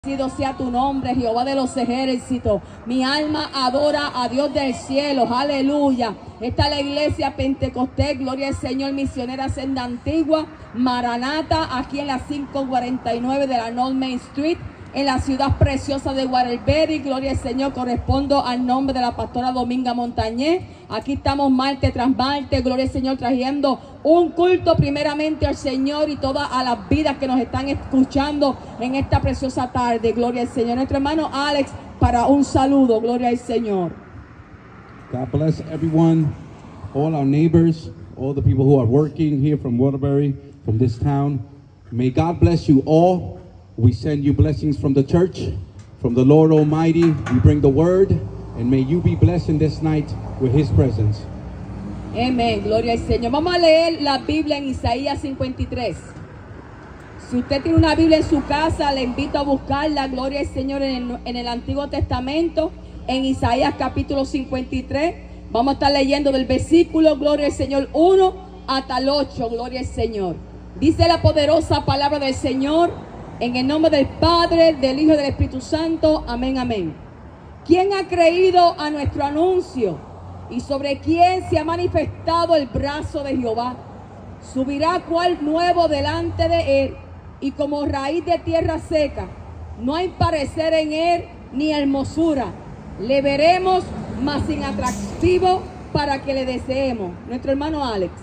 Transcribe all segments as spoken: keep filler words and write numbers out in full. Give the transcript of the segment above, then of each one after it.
Bendecido sea tu nombre, Jehová de los ejércitos. Mi alma adora a Dios del cielo. Aleluya. Esta es la iglesia Pentecostés, Gloria al Señor, Misionera Senda Antigua, Maranata, aquí en la quinientos cuarenta y nueve de la North Main Street, en la ciudad preciosa de Waterbury. Gloria al Señor, correspondo al nombre de la pastora Dominga Montañez. Aquí estamos martes tras martes, gloria al Señor, trayendo un culto primeramente al Señor y todas a las vidas que nos están escuchando en esta preciosa tarde. Gloria al Señor. Nuestro hermano Alex para un saludo. Gloria al Señor. God bless everyone, all our neighbors, all the people who are working here from Waterbury, from this town. May God bless you all. We send you blessings from the church, from the Lord Almighty. We bring the word, and may you be blessed in this night with His presence. Amén, gloria al Señor. Vamos a leer la Biblia en Isaías cincuenta y tres. Si usted tiene una Biblia en su casa, le invito a buscarla, gloria al Señor, en el, en el Antiguo Testamento, en Isaías capítulo cincuenta y tres. Vamos a estar leyendo del versículo, gloria al Señor, uno hasta el ocho, gloria al Señor. Dice la poderosa palabra del Señor, en el nombre del Padre, del Hijo y del Espíritu Santo. Amén, amén. ¿Quién ha creído a nuestro anuncio? ¿Y sobre quién se ha manifestado el brazo de Jehová? Subirá cual nuevo delante de él, y como raíz de tierra seca. No hay parecer en él ni hermosura. Le veremos, mas sin atractivo, para que le deseemos. Nuestro hermano Alex.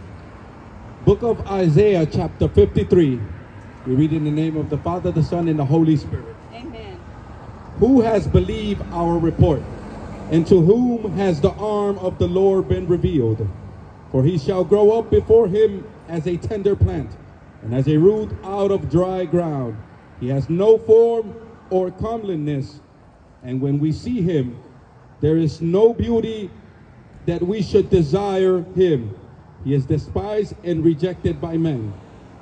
Book of Isaiah, chapter fifty-three. We read in the name of the Father, the Son, and the Holy Spirit. Amen. Who has believed our report? And to whom has the arm of the Lord been revealed? For he shall grow up before him as a tender plant, and as a root out of dry ground. He has no form or comeliness, and when we see him, there is no beauty that we should desire him. He is despised and rejected by men.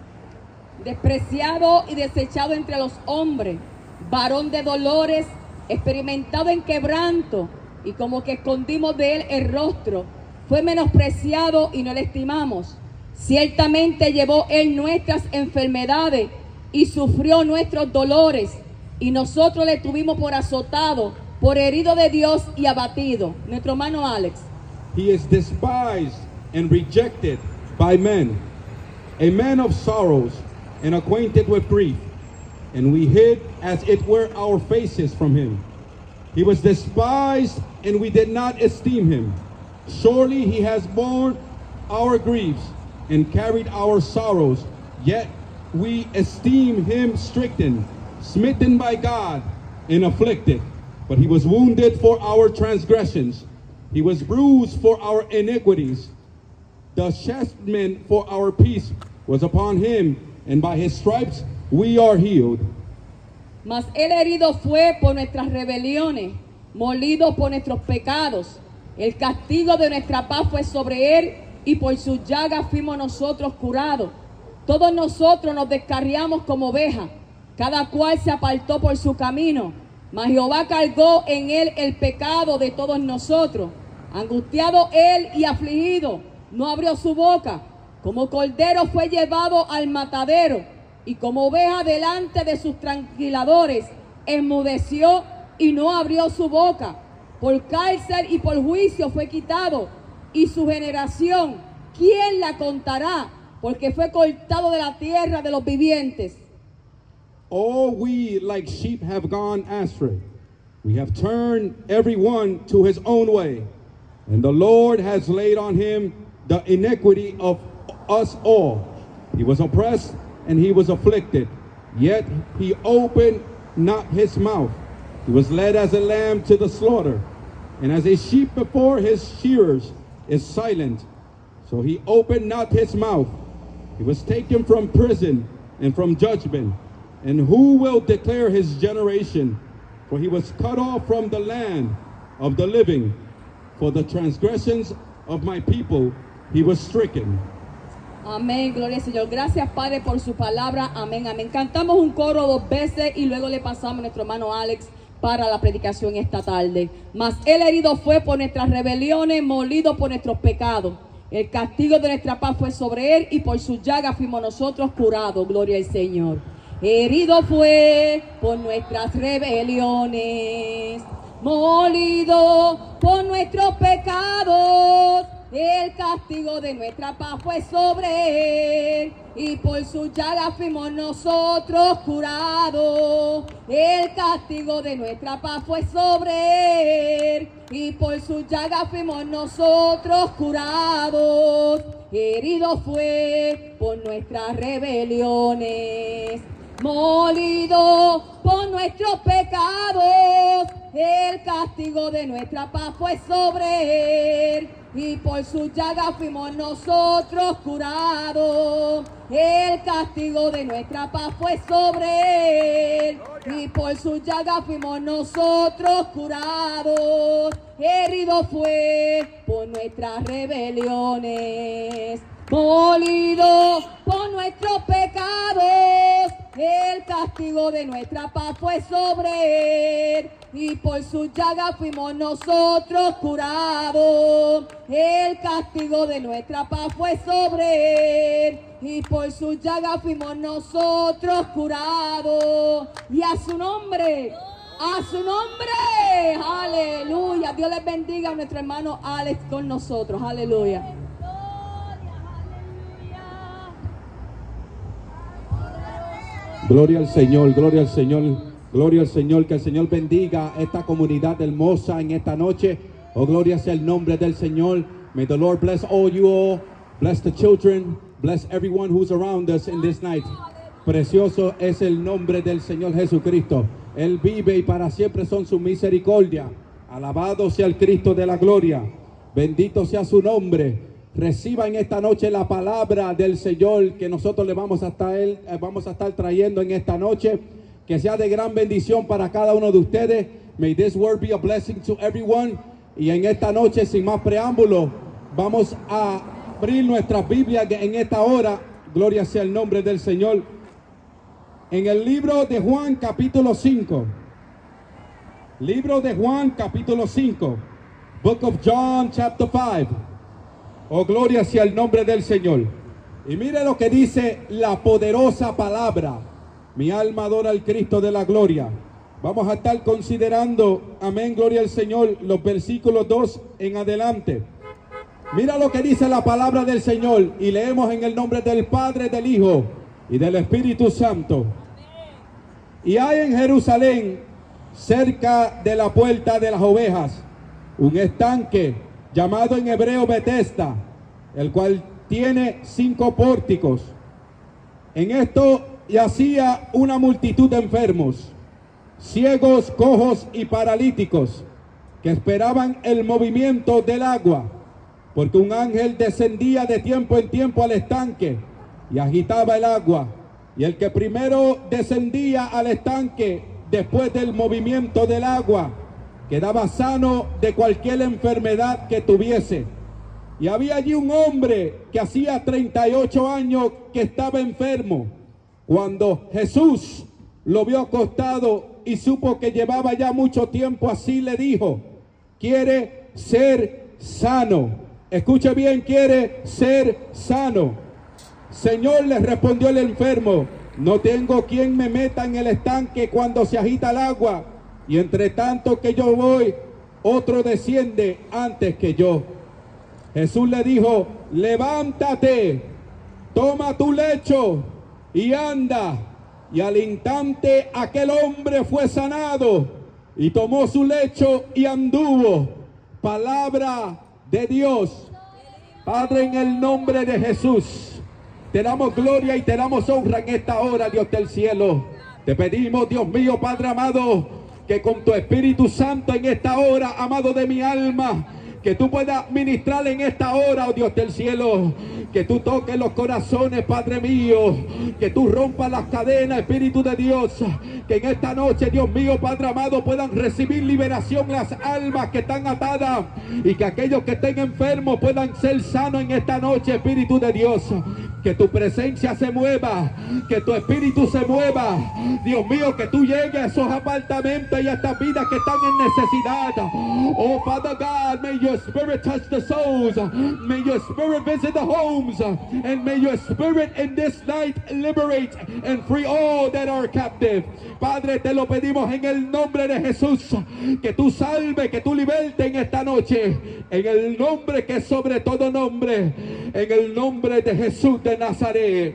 Despreciado y desechado entre los hombres, varón de dolores, experimentado en quebranto, y como que escondimos de él el rostro. Fue menospreciado y no le estimamos. Ciertamente llevó él nuestras enfermedades y sufrió nuestros dolores, y nosotros le tuvimos por azotado, por herido de Dios y abatido. Nuestro hermano Alex. He is despised and rejected by men, a man of sorrows and acquainted with grief, and we hid as it were our faces from him. He was despised, and we did not esteem him. Surely he has borne our griefs and carried our sorrows, yet we esteem him stricken, smitten by God, and afflicted. But he was wounded for our transgressions, he was bruised for our iniquities. The chastisement for our peace was upon him, and by his stripes we are healed. Mas él herido fue por nuestras rebeliones, molido por nuestros pecados. El castigo de nuestra paz fue sobre él, y por sus llagas fuimos nosotros curados. Todos nosotros nos descarriamos como ovejas, cada cual se apartó por su camino. Mas Jehová cargó en él el pecado de todos nosotros. Angustiado él y afligido, no abrió su boca. Como cordero fue llevado al matadero, y como oveja delante de sus tranquiladores, enmudeció y no abrió su boca. Por cárcel y por juicio fue quitado, y su generación, ¿quién la contará? Porque fue cortado de la tierra de los vivientes. All we like sheep have gone astray. We have turned every one to his own way, and the Lord has laid on him the iniquity of us all. He was oppressed and he was afflicted, yet he opened not his mouth. He was led as a lamb to the slaughter, and as a sheep before his shearers is silent, so he opened not his mouth. He was taken from prison and from judgment, and who will declare his generation? For he was cut off from the land of the living. For the transgressions of my people he was stricken. Amén, gloria al Señor. Gracias, Padre, por su palabra. Amén, amén. Cantamos un coro dos veces y luego le pasamos a nuestro hermano Alex para la predicación esta tarde. Mas él herido fue por nuestras rebeliones, molido por nuestros pecados. El castigo de nuestra paz fue sobre él, y por sus llagas fuimos nosotros curados. Gloria al Señor. herido fue por nuestras rebeliones, molido por nuestros pecados. El castigo de nuestra paz fue sobre él, y por su llaga fuimos nosotros curados. El castigo de nuestra paz fue sobre él, y por su llaga fuimos nosotros curados. Herido fue por nuestras rebeliones, molido por nuestros pecados. El castigo de nuestra paz fue sobre él, y por su llaga fuimos nosotros curados. El castigo de nuestra paz fue sobre él, y por su llaga fuimos nosotros curados. Herido fue por nuestras rebeliones, molido por nuestros pecados. El castigo de nuestra paz fue sobre él, y por su llaga fuimos nosotros curados. El castigo de nuestra paz fue sobre él, y por su llaga fuimos nosotros curados. Y a su nombre, a su nombre, aleluya. Dios les bendiga a nuestro hermano Alex con nosotros, aleluya. Gloria al Señor, gloria al Señor, gloria al Señor. Que el Señor bendiga esta comunidad hermosa en esta noche. Oh, gloria sea el nombre del Señor. May the Lord bless all you all. Bless the children. Bless everyone who's around us in this night. Precioso es el nombre del Señor Jesucristo. Él vive y para siempre son su misericordia. Alabado sea el Cristo de la gloria. Bendito sea su nombre. Reciba en esta noche la palabra del Señor que nosotros le vamos a estar, eh, vamos a estar trayendo en esta noche. Que sea de gran bendición para cada uno de ustedes. May this word be a blessing to everyone. Y en esta noche, sin más preámbulo, vamos a abrir nuestras Biblias en esta hora. Gloria sea el nombre del Señor. En el libro de Juan capítulo cinco. Libro de Juan capítulo cinco. Book of John chapter five. Oh, gloria sea el nombre del Señor. Y mire lo que dice la poderosa palabra. Mi alma adora al Cristo de la gloria. Vamos a estar considerando, amén, gloria al Señor, los versículos dos en adelante. Mira lo que dice la palabra del Señor. Y leemos en el nombre del Padre, del Hijo y del Espíritu Santo. Y hay en Jerusalén, cerca de la puerta de las ovejas, un estanque llamado en hebreo Betesda, el cual tiene cinco pórticos. En esto yacía una multitud de enfermos, ciegos, cojos y paralíticos, que esperaban el movimiento del agua, porque un ángel descendía de tiempo en tiempo al estanque y agitaba el agua. Y el que primero descendía al estanque después del movimiento del agua quedaba sano de cualquier enfermedad que tuviese. Y había allí un hombre que hacía treinta y ocho años que estaba enfermo. Cuando Jesús lo vio acostado y supo que llevaba ya mucho tiempo así, le dijo: quiere ser sano. Escuche bien, quiere ser sano. Señor, le respondió el enfermo, no tengo quien me meta en el estanque cuando se agita el agua. Y entre tanto que yo voy, otro desciende antes que yo. Jesús le dijo: levántate, toma tu lecho y anda. Y al instante aquel hombre fue sanado y tomó su lecho y anduvo. Palabra de Dios. Padre, en el nombre de Jesús, te damos gloria y te damos honra en esta hora, Dios del cielo. Te pedimos, Dios mío, Padre amado, que con tu Espíritu Santo en esta hora, amado de mi alma, que tú puedas ministrar en esta hora, oh Dios del cielo, que tú toques los corazones, Padre mío, que tú rompas las cadenas, Espíritu de Dios, que en esta noche, Dios mío, Padre amado, puedan recibir liberación las almas que están atadas, y que aquellos que estén enfermos puedan ser sanos en esta noche, Espíritu de Dios. Que tu presencia se mueva, que tu espíritu se mueva, Dios mío, que tú llegues a esos apartamentos y a estas vidas que están en necesidad. Oh Father God, may your Spirit touch the souls. May your Spirit visit the homes. And may your Spirit in this night liberate and free all that are captive. Padre, te lo pedimos en el nombre de Jesús, que tú salve, que tú libertes en esta noche, en el nombre que es sobre todo nombre, en el nombre de Jesús de Nazaret.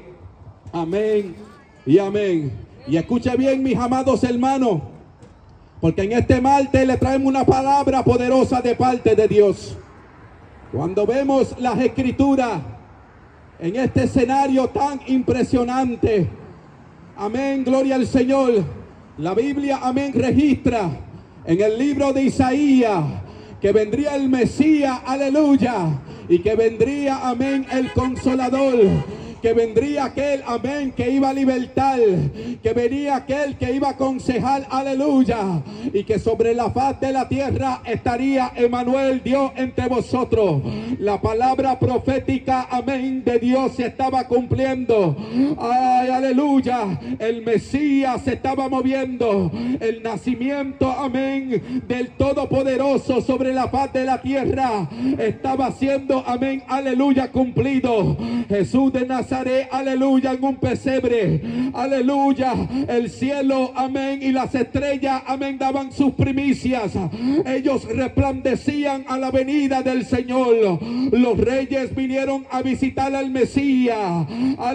Amén y amén. Y escuche bien, mis amados hermanos, porque en este martes le traemos una palabra poderosa de parte de Dios. Cuando vemos las escrituras en este escenario tan impresionante, amén, gloria al Señor. La Biblia, amén, registra en el libro de Isaías que vendría el Mesías, aleluya, y que vendría, amén, el Consolador, que vendría aquel, amén, que iba a libertar, que venía aquel que iba a aconsejar, aleluya, y que sobre la faz de la tierra estaría Emmanuel, Dios entre vosotros. La palabra profética, amén, de Dios se estaba cumpliendo. Ay, aleluya, el Mesías se estaba moviendo, el nacimiento, amén, del Todopoderoso sobre la faz de la tierra estaba siendo, amén, aleluya, cumplido. Jesús de Nazaret, aleluya, en un pesebre, aleluya, el cielo, amén, y las estrellas, amén, daban sus primicias. Ellos resplandecían a la venida del Señor. Los reyes vinieron a visitar al Mesías,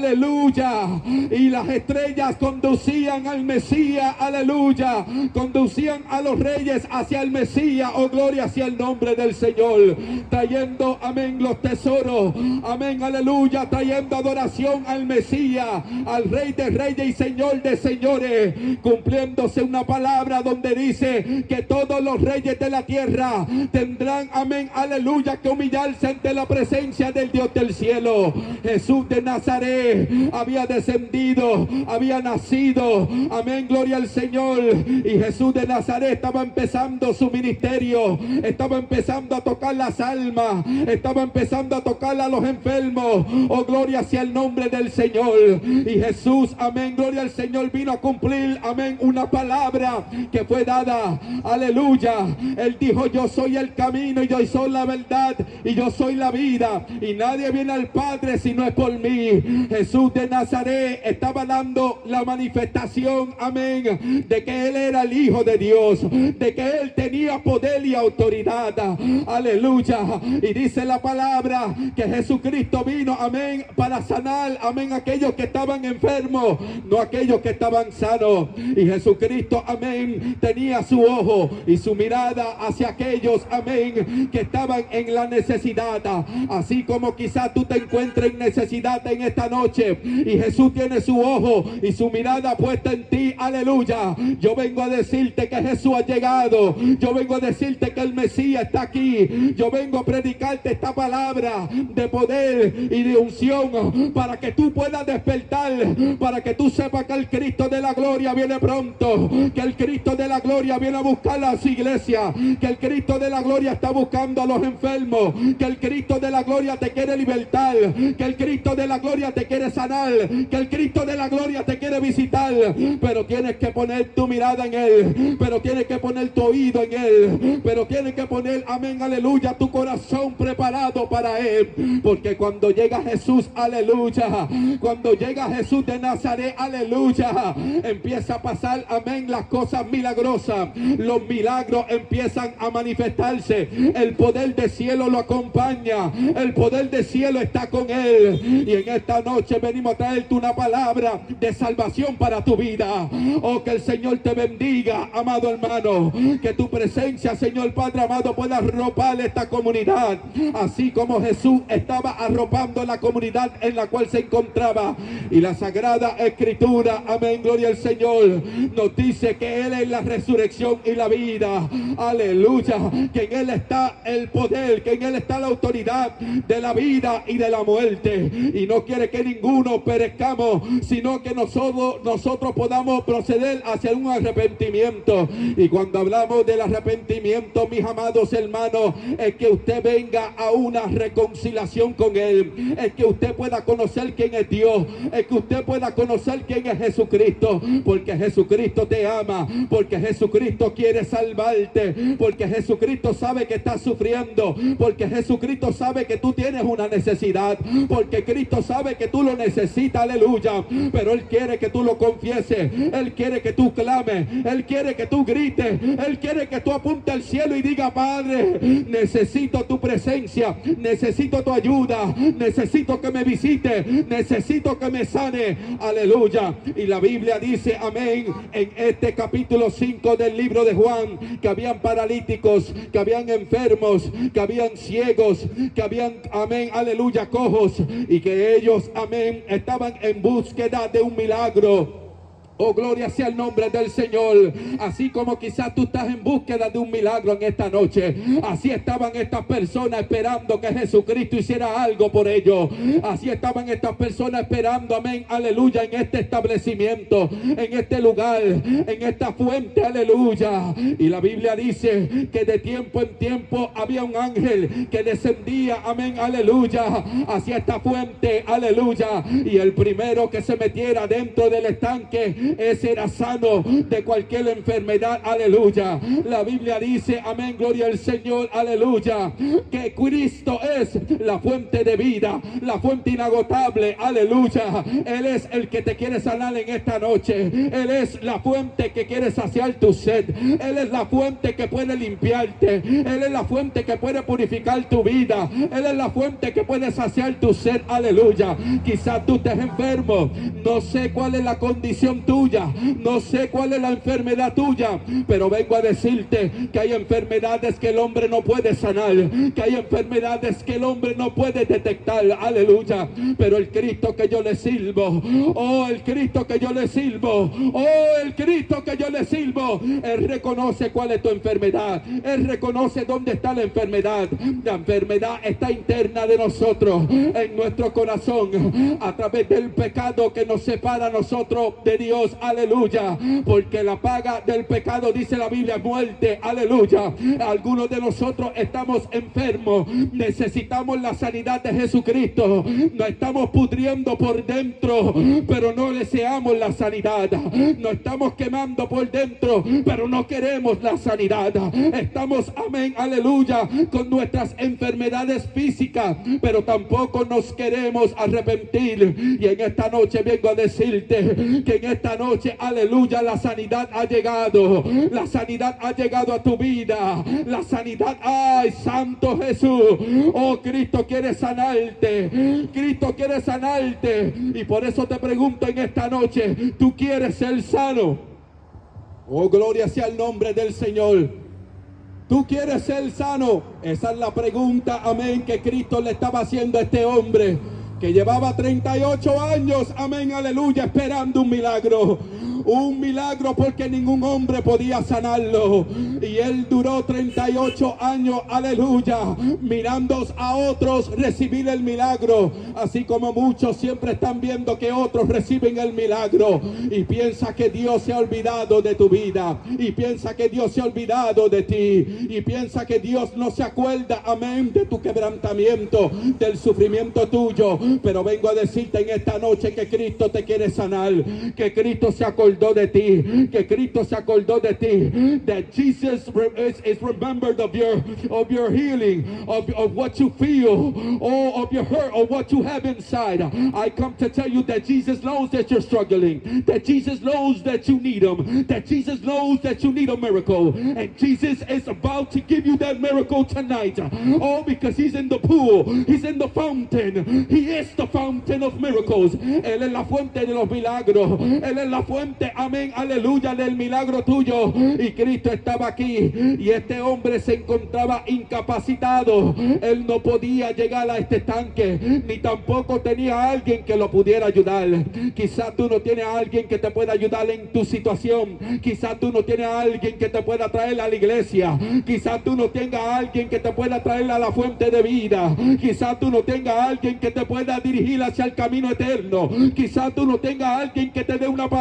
aleluya, y las estrellas conducían al Mesías, aleluya, conducían a los reyes hacia el Mesías, oh gloria hacia el nombre del Señor, trayendo, amén, los tesoros, amén, aleluya, trayendo adoración al Mesías, al Rey de Reyes y Señor de Señores, cumpliéndose una palabra donde dice que todos los reyes de la tierra tendrán, amén, aleluya, que humillarse ante la presencia del Dios del cielo. Jesús de Nazaret había descendido, había nacido, amén, gloria al Señor, y Jesús de Nazaret estaba empezando su ministerio, estaba empezando a tocar las almas, estaba empezando a tocar a los enfermos, oh gloria hacia el nombre del Señor. Y Jesús, amén, gloria al Señor, vino a cumplir, amén, una palabra que fue dada, aleluya. Él dijo: yo soy el camino, y yo soy la verdad, y yo soy la vida, y nadie viene al Padre si no es por mí. Jesús de Nazaret estaba dando la manifestación, amén, de que Él era el Hijo de Dios, de que Él tenía poder y autoridad, aleluya. Y dice la palabra que Jesucristo vino, amén, para sanar, amén, aquellos que estaban enfermos, no aquellos que estaban sanos. Y Jesucristo, amén, tenía su ojo y su mirada hacia aquellos, amén, que estaban en la necesidad. Así como quizás tú te encuentres en necesidad en esta noche, y Jesús tiene su ojo y su mirada puesta en ti, aleluya. Yo vengo a decirte que Jesús ha llegado. Yo vengo a decirte que el Mesías está aquí. Yo vengo a predicarte esta palabra de poder y de unción para que tú puedas despertar, para que tú sepas que el Cristo de la gloria viene pronto, que el Cristo de la gloria viene a buscar a su iglesia, que el Cristo de la gloria está buscando a los enfermos, que el Cristo de la gloria te quiere libertar, que el Cristo de la gloria te quiere sanar, que el Cristo de la gloria te quiere visitar. Pero tienes que poner tu mirada en Él, pero tienes que poner tu oído en Él, pero tienes que poner, amén, aleluya, tu corazón preparado para Él. Porque cuando llega Jesús, aleluya, cuando llega Jesús de Nazaret, aleluya, empieza a pasar, amén, las cosas milagrosas. Los milagros empiezan a manifestarse. El poder del cielo lo acompaña, el poder del cielo está con Él. Y en esta noche venimos a traerte una palabra de salvación para tu vida. Oh, que el Señor te bendiga, amado hermano, que tu presencia, Señor Padre amado, pueda arropar esta comunidad, así como Jesús estaba arropando la comunidad en la cual se encontraba. Y la Sagrada Escritura, amén, gloria al Señor, nos dice que Él es la resurrección y la vida, aleluya, que en Él está el poder, que en Él está la autoridad de la vida y de la muerte. Y no quiere que ninguno perezcamos, sino que nosotros, nosotros podamos proceder hacia un arrepentimiento. Y cuando hablamos del arrepentimiento, mis amados hermanos, es que usted venga a una reconciliación con Él, es que usted pueda conocer conocer quién es Dios, es que usted pueda conocer quién es Jesucristo, porque Jesucristo te ama, porque Jesucristo quiere salvarte, porque Jesucristo sabe que estás sufriendo, porque Jesucristo sabe que tú tienes una necesidad, porque Cristo sabe que tú lo necesitas, aleluya, pero Él quiere que tú lo confieses, Él quiere que tú clames, Él quiere que tú grites, Él quiere que tú apuntes al cielo y diga: Padre, necesito tu presencia, necesito tu ayuda, necesito que me visite, necesito que me sane, aleluya. Y la Biblia dice, amén, en este capítulo cinco del libro de Juan, que habían paralíticos, que habían enfermos, que habían ciegos, que habían, amén, aleluya, cojos, y que ellos, amén, estaban en búsqueda de un milagro. Oh, gloria sea el nombre del Señor. Así como quizás tú estás en búsqueda de un milagro en esta noche, así estaban estas personas esperando que Jesucristo hiciera algo por ellos. Así estaban estas personas esperando, amén, aleluya, en este establecimiento, en este lugar, en esta fuente, aleluya. Y la Biblia dice que de tiempo en tiempo había un ángel que descendía, amén, aleluya, hacia esta fuente, aleluya. Y el primero que se metiera dentro del estanque, ese era sano de cualquier enfermedad, aleluya. La Biblia dice, amén, gloria al Señor, aleluya, que Cristo es la fuente de vida, la fuente inagotable, aleluya. Él es el que te quiere sanar en esta noche. Él es la fuente que quiere saciar tu sed. Él es la fuente que puede limpiarte. Él es la fuente que puede purificar tu vida. Él es la fuente que puede saciar tu sed, aleluya. Quizás tú estés enfermo, no sé cuál es la condición tuya, no sé cuál es la enfermedad tuya, pero vengo a decirte que hay enfermedades que el hombre no puede sanar, que hay enfermedades que el hombre no puede detectar, aleluya. Pero el Cristo que yo le sirvo, oh, el Cristo que yo le sirvo, oh, el Cristo que yo le sirvo, Él reconoce cuál es tu enfermedad, Él reconoce dónde está la enfermedad. La enfermedad está interna de nosotros, en nuestro corazón, a través del pecado que nos separa a nosotros de Dios, aleluya, porque la paga del pecado, dice la Biblia, es muerte, aleluya. Algunos de nosotros estamos enfermos, necesitamos la sanidad de Jesucristo, nos estamos pudriendo por dentro, pero no deseamos la sanidad, nos estamos quemando por dentro, pero no queremos la sanidad, estamos, amén, aleluya, con nuestras enfermedades físicas, pero tampoco nos queremos arrepentir. Y en esta noche vengo a decirte que en esta noche, aleluya, la sanidad ha llegado, la sanidad ha llegado a tu vida, la sanidad, ay, santo Jesús, oh, Cristo quiere sanarte, Cristo quiere sanarte. Y por eso te pregunto en esta noche, ¿tú quieres ser sano? Oh, gloria sea el nombre del Señor. ¿Tú quieres ser sano? Esa es la pregunta, amén, que Cristo le estaba haciendo a este hombre que llevaba treinta y ocho años, amén, aleluya, esperando un milagro. Un milagro, porque ningún hombre podía sanarlo. Y él duró treinta y ocho años, aleluya, mirando a otros recibir el milagro. Así como muchos siempre están viendo que otros reciben el milagro, y piensa que Dios se ha olvidado de tu vida, y piensa que Dios se ha olvidado de ti, y piensa que Dios no se acuerda, amén, de tu quebrantamiento, del sufrimiento tuyo. Pero vengo a decirte en esta noche que Cristo te quiere sanar, que Cristo se acordó de ti, que Cristo se acordó de ti, that Jesus is, is remembered of your of your healing, of, of what you feel, or of your hurt, or what you have inside. I come to tell you that Jesus knows that you're struggling, that Jesus knows that you need Him, that Jesus knows that you need a miracle, and Jesus is about to give you that miracle tonight. Oh, because He's in the pool, He's in the fountain, He is the fountain of miracles. Él es la fuente de los milagros, Él es la fuente, amén, aleluya, del milagro tuyo. Y Cristo estaba aquí, y este hombre se encontraba incapacitado. Él no podía llegar a este estanque, ni tampoco tenía a alguien que lo pudiera ayudar. Quizás tú no tienes a alguien que te pueda ayudar en tu situación, quizás tú no tienes a alguien que te pueda traer a la iglesia, quizás tú no tengas a alguien que te pueda traer a la fuente de vida, quizás tú no tengas a alguien que te pueda dirigir hacia el camino eterno, quizás tú no tengas a alguien que te dé una palabra de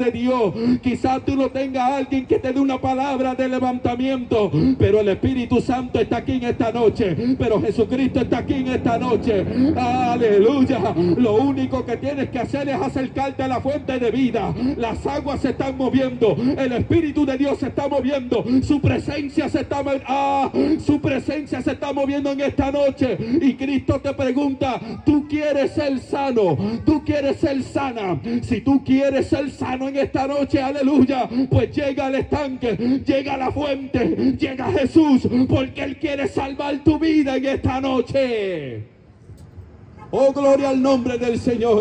de Dios. Quizás tú no tengas a alguien que te dé una palabra de levantamiento, pero el Espíritu Santo está aquí en esta noche, pero Jesucristo está aquí en esta noche. Aleluya. Lo único que tienes que hacer es acercarte a la fuente de vida. Las aguas se están moviendo, el Espíritu de Dios se está moviendo, su presencia se está ah, su presencia se está moviendo en esta noche. Y Cristo te pregunta: ¿tú quieres ser sano? ¿Tú quieres ser sana? Si tú quieres ser sano en esta noche, aleluya, pues llega al estanque, llega a la fuente, llega a Jesús, porque Él quiere salvar tu vida en esta noche. Oh, gloria al nombre del Señor.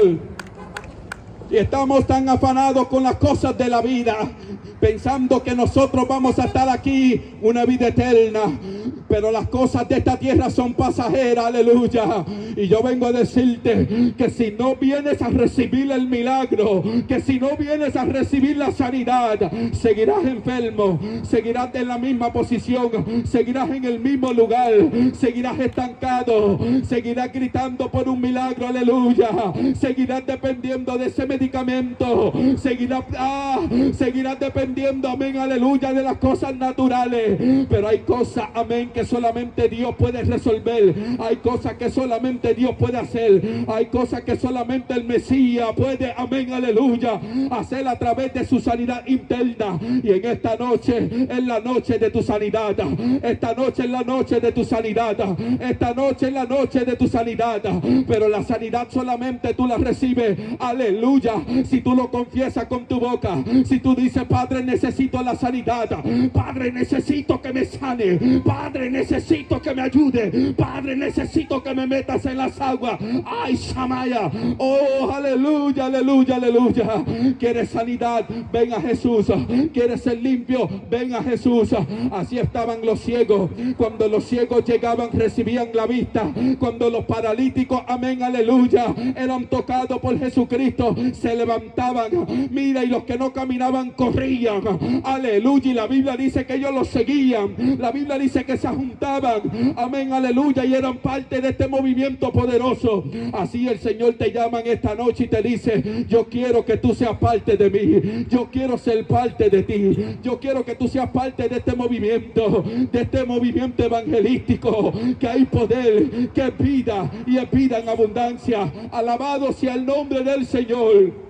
Y estamos tan afanados con las cosas de la vida, pensando que nosotros vamos a estar aquí una vida eterna, pero las cosas de esta tierra son pasajeras, aleluya. Y yo vengo a decirte que si no vienes a recibir el milagro, que si no vienes a recibir la sanidad, seguirás enfermo, seguirás en la misma posición, seguirás en el mismo lugar, seguirás estancado, seguirás gritando por un milagro, aleluya, seguirás dependiendo de ese medicamento, seguirás, ah, seguirás dependiendo, amén, aleluya, de las cosas naturales. Pero hay cosas, amén, que solamente Dios puede resolver. Hay cosas que solamente Dios puede hacer. Hay cosas que solamente el Mesías puede, amén, aleluya, hacer a través de su sanidad interna. Y en esta noche es la noche de tu sanidad. Esta noche es la noche de tu sanidad. Esta noche es la noche de tu sanidad. Pero la sanidad solamente tú la recibes, aleluya, si tú lo confiesas con tu boca. Si tú dices: Padre, necesito la sanidad. Padre, necesito que me sane. Padre, necesito que me ayude. Padre, necesito que me metas en las aguas. Ay, Shamaya. Oh, aleluya, aleluya, aleluya. ¿Quieres sanidad? Ven a Jesús. ¿Quieres ser limpio? Ven a Jesús. Así estaban los ciegos. Cuando los ciegos llegaban, recibían la vista. Cuando los paralíticos, amén, aleluya, eran tocados por Jesucristo, se levantaban. Mira, y los que no caminaban corrían, aleluya. Y la Biblia dice que ellos los seguían. La Biblia dice que se juntaban, amén, aleluya, y eran parte de este movimiento poderoso. Así el Señor te llama en esta noche y te dice: yo quiero que tú seas parte de mí, yo quiero ser parte de ti, yo quiero que tú seas parte de este movimiento, de este movimiento evangelístico, que hay poder, que es vida, y es vida en abundancia. Alabado sea el nombre del Señor.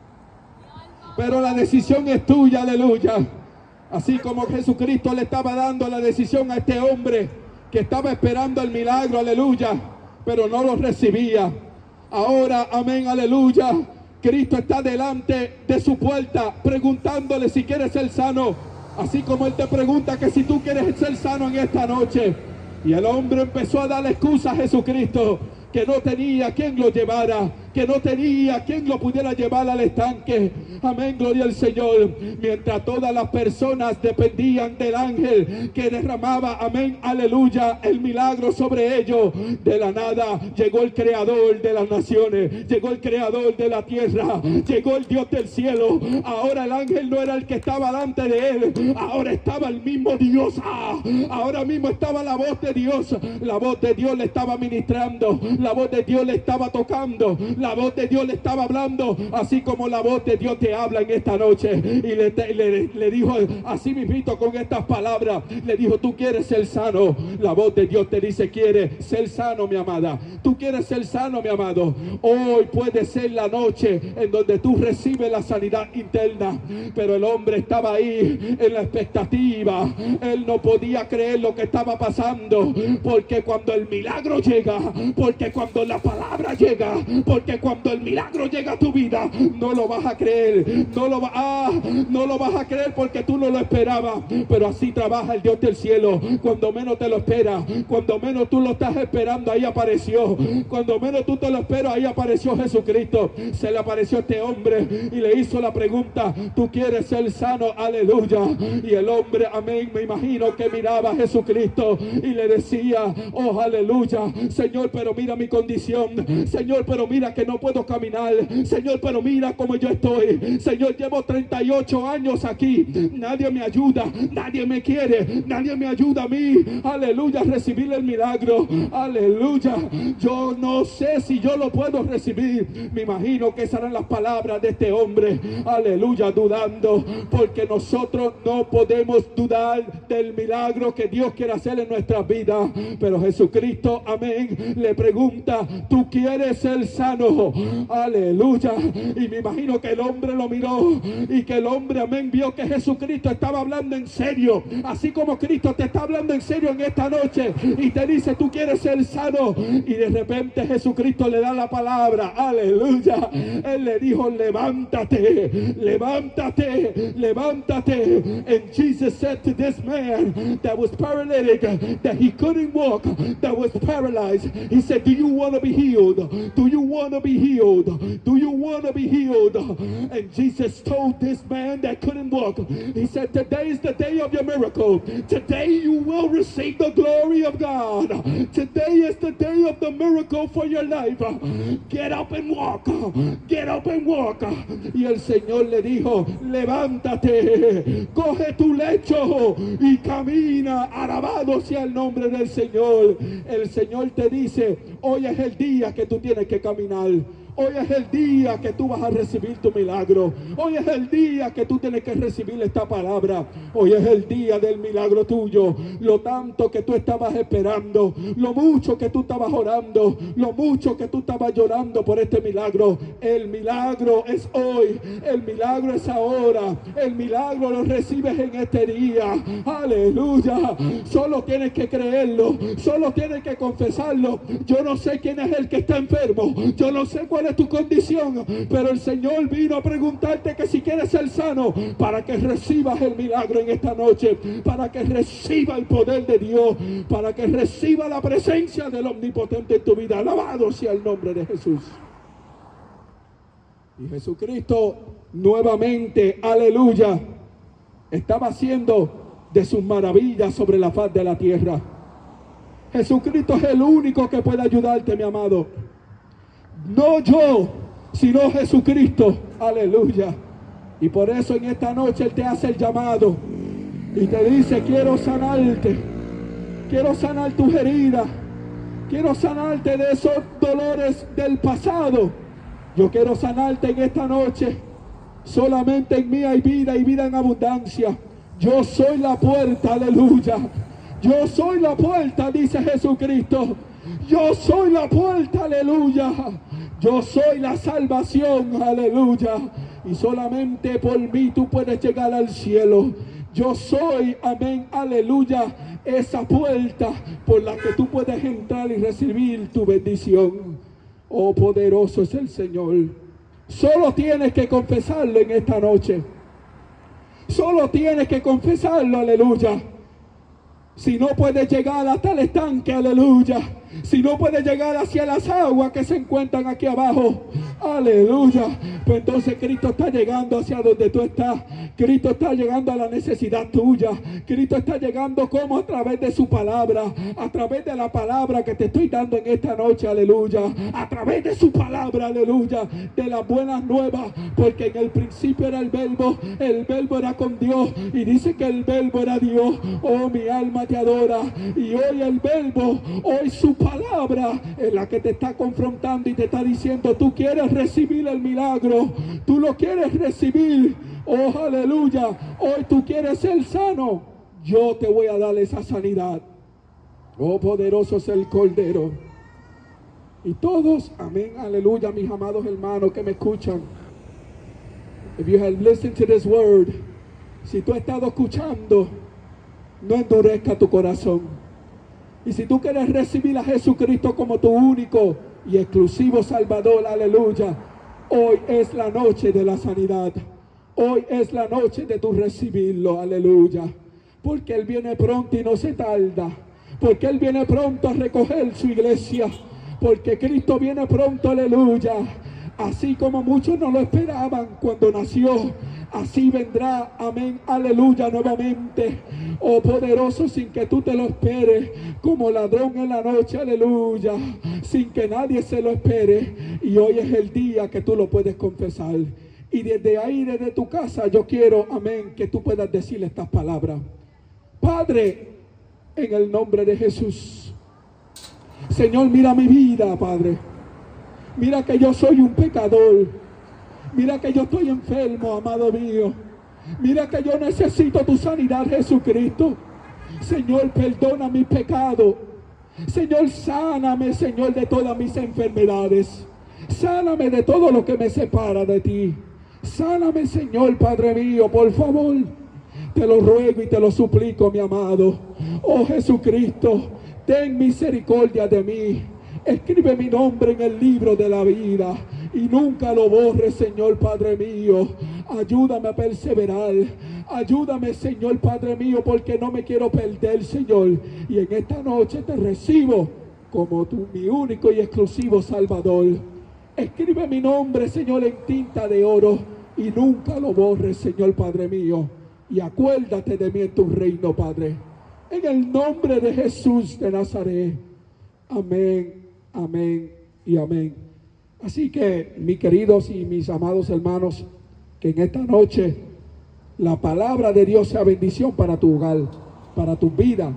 Pero la decisión es tuya, aleluya. Así como Jesucristo le estaba dando la decisión a este hombre que estaba esperando el milagro, aleluya, pero no lo recibía. Ahora, amén, aleluya, Cristo está delante de su puerta preguntándole si quieres ser sano. Así como Él te pregunta que si tú quieres ser sano en esta noche. Y el hombre empezó a darle excusa a Jesucristo, que no tenía quien lo llevara, que no tenía quien lo pudiera llevar al estanque. Amén, gloria al Señor. Mientras todas las personas dependían del ángel que derramaba, amén, aleluya, el milagro sobre ellos, de la nada llegó el creador de las naciones, llegó el creador de la tierra, llegó el Dios del cielo. Ahora el ángel no era el que estaba delante de él, ahora estaba el mismo Dios. Ah, ahora mismo estaba la voz de Dios. La voz de Dios le estaba ministrando, la voz de Dios le estaba tocando, la voz de Dios le estaba hablando, así como la voz de Dios te habla en esta noche. Y le, le, le dijo así mismito con estas palabras, le dijo: tú quieres ser sano. La voz de Dios te dice: quieres ser sano, mi amada. Tú quieres ser sano, mi amado. Hoy puede ser la noche en donde tú recibes la sanidad interna. Pero el hombre estaba ahí en la expectativa. Él no podía creer lo que estaba pasando, porque cuando el milagro llega, porque cuando la palabra llega, porque cuando el milagro llega a tu vida, no lo vas a creer, no lo, va, ah, no lo vas a creer porque tú no lo esperabas. Pero así trabaja el Dios del cielo. Cuando menos te lo esperas, cuando menos tú lo estás esperando, ahí apareció. Cuando menos tú te lo esperas, ahí apareció Jesucristo. Se le apareció a este hombre y le hizo la pregunta: ¿tú quieres ser sano? Aleluya. Y el hombre, amén, me imagino que miraba a Jesucristo y le decía: oh, aleluya, Señor, pero mira mi condición, Señor, pero mira que que no puedo caminar. Señor, pero mira cómo yo estoy. Señor, llevo treinta y ocho años aquí. Nadie me ayuda, nadie me quiere, nadie me ayuda a mí. Aleluya, recibir el milagro. Aleluya. Yo no sé si yo lo puedo recibir. Me imagino que serán las palabras de este hombre. Aleluya, dudando, porque nosotros no podemos dudar del milagro que Dios quiere hacer en nuestras vidas. Pero Jesucristo, amén, le pregunta: ¿tú quieres ser sano? Aleluya. Y me imagino que el hombre lo miró y que el hombre, amén, vio que Jesucristo estaba hablando en serio, así como Cristo te está hablando en serio en esta noche y te dice: tú quieres ser sano. Y de repente Jesucristo le da la palabra. Aleluya. Él le dijo: levántate, levántate, levántate. And Jesus said to this man that was paralytic, that he couldn't walk, that was paralyzed, he said, do you want to be healed? Do you want to be healed? Do you want to be healed? And Jesus told this man that couldn't walk, he said, today is the day of your miracle. Today you will receive the glory of God. Today is the day of the miracle for your life. Get up and walk. Get up and walk. Y el Señor le dijo: levántate, coge tu lecho y camina. Alabado sea el nombre del Señor. El Señor te dice: hoy es el día que tú tienes que caminar. Hoy es el día que tú vas a recibir tu milagro. Hoy es el día que tú tienes que recibir esta palabra. Hoy es el día del milagro tuyo. Lo tanto que tú estabas esperando, lo mucho que tú estabas orando, lo mucho que tú estabas llorando por este milagro. El milagro es hoy. El milagro es ahora. El milagro lo recibes en este día. Aleluya. Solo tienes que creerlo. Solo tienes que confesarlo. Yo no sé quién es el que está enfermo. Yo no sé cuál es tu condición, pero el Señor vino a preguntarte que si quieres ser sano, para que recibas el milagro en esta noche, para que reciba el poder de Dios, para que reciba la presencia del Omnipotente en tu vida. Alabado sea el nombre de Jesús. Y Jesucristo nuevamente, aleluya, estaba haciendo de sus maravillas sobre la faz de la tierra. Jesucristo es el único que puede ayudarte, mi amado. No yo, sino Jesucristo. Aleluya. Y por eso en esta noche Él te hace el llamado y te dice: quiero sanarte, quiero sanar tus heridas, quiero sanarte de esos dolores del pasado. Yo quiero sanarte en esta noche. Solamente en mí hay vida y vida en abundancia. Yo soy la puerta, aleluya. Yo soy la puerta, dice Jesucristo. Yo soy la puerta, aleluya. Yo soy la salvación, aleluya. Y solamente por mí tú puedes llegar al cielo. Yo soy, amén, aleluya, esa puerta por la que tú puedes entrar y recibir tu bendición. Oh, poderoso es el Señor. Solo tienes que confesarlo en esta noche. Solo tienes que confesarlo, aleluya. Si no puedes llegar hasta el estanque, aleluya. Si no puedes llegar hacia las aguas que se encuentran aquí abajo, aleluya, pues entonces Cristo está llegando hacia donde tú estás. Cristo está llegando a la necesidad tuya. Cristo está llegando como a través de su palabra, a través de la palabra que te estoy dando en esta noche, aleluya, a través de su palabra, aleluya, de las buenas nuevas, porque en el principio era el verbo, el verbo era con Dios y dice que el verbo era Dios. Oh, mi alma te adora. Y hoy el verbo, hoy su palabra es la que te está confrontando y te está diciendo: tú quieres recibir el milagro, tú lo quieres recibir. Oh, aleluya. Hoy tú quieres ser sano, yo te voy a dar esa sanidad. Oh, poderoso es el Cordero. Y todos, amén, aleluya, mis amados hermanos que me escuchan, if you have listened to this word, si tú has estado escuchando, no endurezca tu corazón. Y si tú quieres recibir a Jesucristo como tu único y exclusivo Salvador, aleluya, hoy es la noche de la sanidad. Hoy es la noche de tu recibirlo, aleluya. Porque Él viene pronto y no se tarda. Porque Él viene pronto a recoger su iglesia. Porque Cristo viene pronto, aleluya, Así como muchos no lo esperaban cuando nació, así vendrá, amén, aleluya, nuevamente. Oh poderoso, sin que tú te lo esperes, como ladrón en la noche, aleluya, sin que nadie se lo espere. Y hoy es el día que tú lo puedes confesar. Y desde ahí, desde tu casa, yo quiero, amén, que tú puedas decirle estas palabras. Padre, en el nombre de Jesús, Señor, mira mi vida, Padre. Mira que yo soy un pecador. Mira que yo estoy enfermo, amado mío. Mira que yo necesito tu sanidad, Jesucristo. Señor, perdona mis pecados. Señor, sáname, Señor, de todas mis enfermedades. Sáname de todo lo que me separa de ti. Sáname, Señor, Padre mío, por favor. Te lo ruego y te lo suplico, mi amado. Oh Jesucristo, ten misericordia de mí. Escribe mi nombre en el libro de la vida y nunca lo borres, Señor Padre mío. Ayúdame a perseverar. Ayúdame, Señor Padre mío, porque no me quiero perder, Señor. Y en esta noche te recibo como tu, mi único y exclusivo Salvador. Escribe mi nombre, Señor, en tinta de oro y nunca lo borres, Señor Padre mío. Y acuérdate de mí en tu reino, Padre. En el nombre de Jesús de Nazaret. Amén. Amén y amén. Así que, mis queridos y mis amados hermanos, que en esta noche la palabra de Dios sea bendición para tu hogar, para tu vida,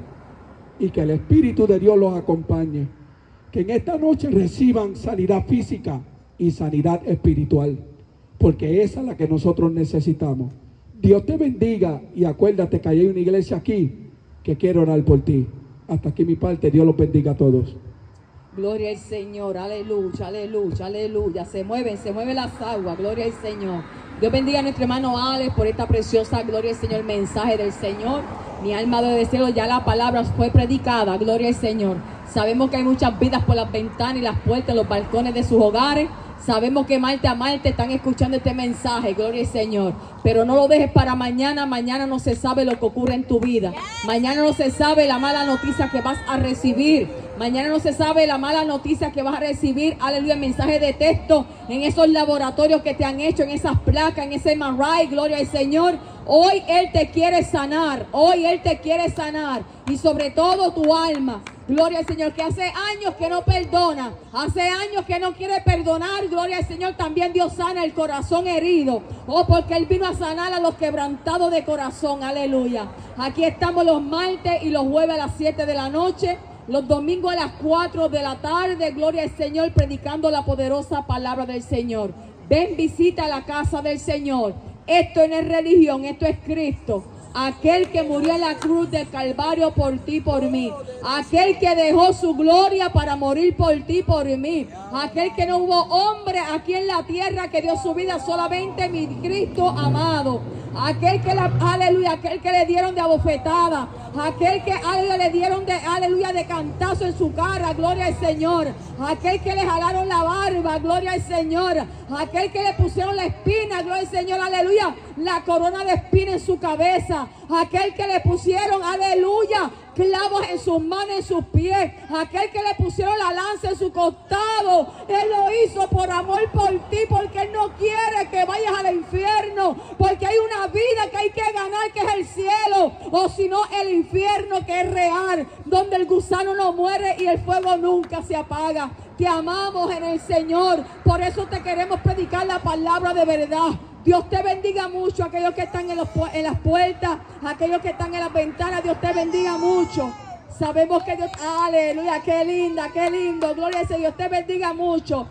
y que el Espíritu de Dios los acompañe. Que en esta noche reciban sanidad física y sanidad espiritual, porque esa es la que nosotros necesitamos. Dios te bendiga y acuérdate que hay una iglesia aquí que quiere orar por ti. Hasta aquí mi parte. Dios los bendiga a todos. Gloria al Señor, aleluya, aleluya, aleluya. Se mueven, se mueven las aguas, gloria al Señor. Dios bendiga a nuestro hermano Alex por esta preciosa, gloria al Señor, mensaje del Señor. Mi alma de deseo, ya la palabra fue predicada, gloria al Señor. Sabemos que hay muchas vidas por las ventanas y las puertas, los balcones de sus hogares. Sabemos que Marte a Marte están escuchando este mensaje, gloria al Señor. Pero no lo dejes para mañana. Mañana no se sabe lo que ocurre en tu vida. Mañana no se sabe la mala noticia que vas a recibir. Mañana no se sabe la mala noticia que vas a recibir. Aleluya, mensaje de texto en esos laboratorios que te han hecho, en esas placas, en ese M R I, gloria al Señor. Hoy Él te quiere sanar. Hoy Él te quiere sanar. Y sobre todo tu alma. Gloria al Señor, que hace años que no perdona, hace años que no quiere perdonar. Gloria al Señor, también Dios sana el corazón herido. Oh, porque Él vino a sanar a los quebrantados de corazón. Aleluya. Aquí estamos los martes y los jueves a las siete de la noche, los domingos a las cuatro de la tarde. Gloria al Señor, predicando la poderosa palabra del Señor. Ven, visita la casa del Señor. Esto no es religión, esto es Cristo. Aquel que murió en la cruz del Calvario por ti, por mí. Aquel que dejó su gloria para morir por ti, por mí. Aquel que no hubo hombre aquí en la tierra que dio su vida, solamente mi Cristo amado. Aquel que, la, aleluya, aquel que le dieron de abofetada. Aquel que, aleluya, le dieron de, aleluya, de cantazo en su cara, gloria al Señor. Aquel que le jalaron la barba, gloria al Señor. Aquel que le pusieron la espina, gloria al Señor, aleluya, la corona de espina en su cabeza. Aquel que le pusieron, aleluya, clavos en sus manos, en sus pies. Aquel que le pusieron la lanza en su costado. Él lo hizo por amor por ti, porque Él no quiere que vayas al infierno, porque hay una vida que hay que ganar, que es el cielo, o si no el infierno, que es real, donde el gusano no muere y el fuego nunca se apaga. Te amamos en el Señor, por eso te queremos predicar la palabra de verdad. Dios te bendiga mucho, aquellos que están en, los, en las puertas, aquellos que están en las ventanas. Dios te bendiga mucho. Sabemos que Dios, aleluya, qué linda, qué lindo, gloria a Dios. Dios te bendiga mucho.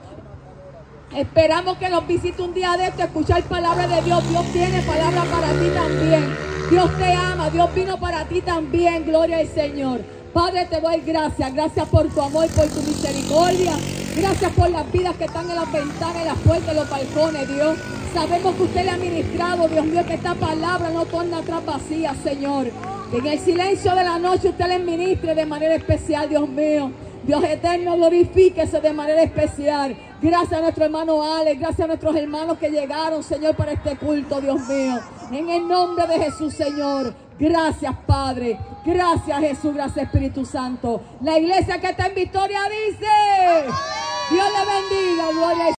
Esperamos que nos visite un día de esto, escuchar palabra de Dios. Dios tiene palabra para ti también. Dios te ama, Dios vino para ti también, gloria al Señor. Padre, te doy gracias, gracias por tu amor, por tu misericordia. Gracias por las vidas que están en las ventanas, en las puertas, en los balcones, Dios. Sabemos que usted le ha ministrado, Dios mío, que esta palabra no torna atrás vacía, Señor. Que en el silencio de la noche usted le ministre de manera especial, Dios mío. Dios eterno, glorifíquese de manera especial. Gracias a nuestro hermano Alex, gracias a nuestros hermanos que llegaron, Señor, para este culto, Dios mío. En el nombre de Jesús, Señor. Gracias, Padre. Gracias, Jesús. Gracias, Espíritu Santo. La iglesia que está en victoria dice: Dios le bendiga. Gloria a